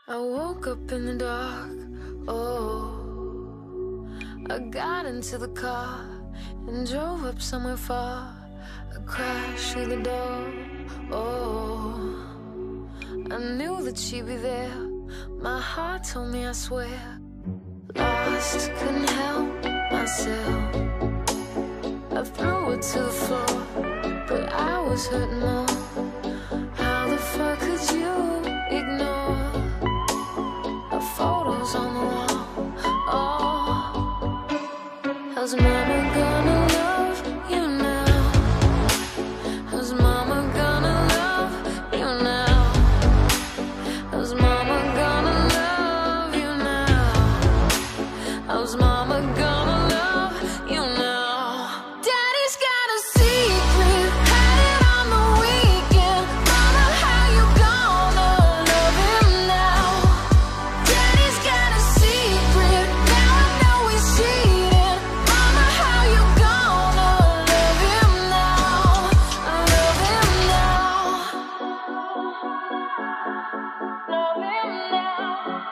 I woke up in the dark, oh. I got into the car and drove up somewhere far. I crashed through the door, oh. I knew that she'd be there. My heart told me, I swear. Lost, couldn't help myself. I threw her to the floor, but I was hurting more. How the fuck could you ignore our photos on the wall? Oh, how's mama gonna love you now? How's mama gonna love you now? How's mama gonna love you now? How's mama gonna love you now? Daddy's got a secret, had it on the weekend. Mama, how you gonna love him now? Daddy's got a secret, now I know he's cheating. Mama, how you gonna love him now? Love him now. Love him now.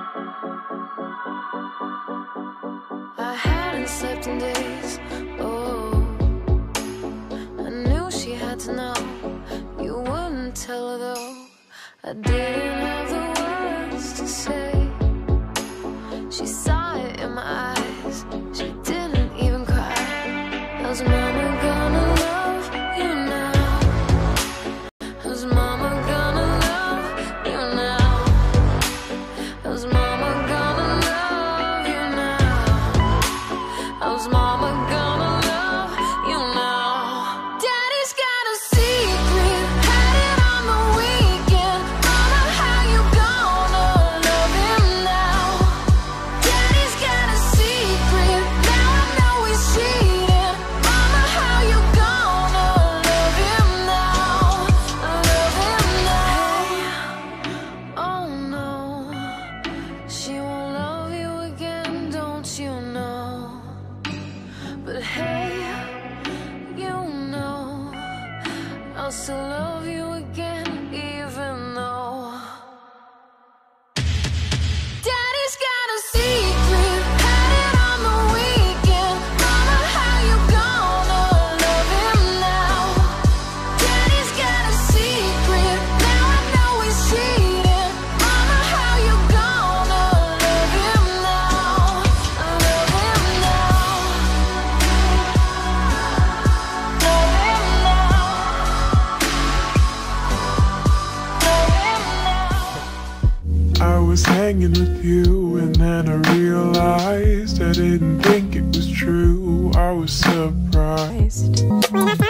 I hadn't slept in days, oh. I knew she had to know. You wouldn't tell her though. I didn't have the words to say. She saw it in my eyes. She didn't even cry. How's mama gonna love you now? How's mama gonna love you now? How's mama gonna love you now? How's mama gonna love you now? Daddy's got a secret, had it on the weekend. Mama, how you gonna love him now? Daddy's got a secret, now I know he's cheating. Mama, how you gonna love him now? Love him now. Oh no, she won't love you again, don't you know? But hey, you know I'll still love you again, even though Daddy's got a secret, had it on the weekend. Mama, how you gonna love him now? Daddy's got a secret, now I know he's cheating. Mama, how you gonna love him now? Love him now. Love him now. Love him now. I was hanging with you and then I realized I didn't think it was true. I was surprised.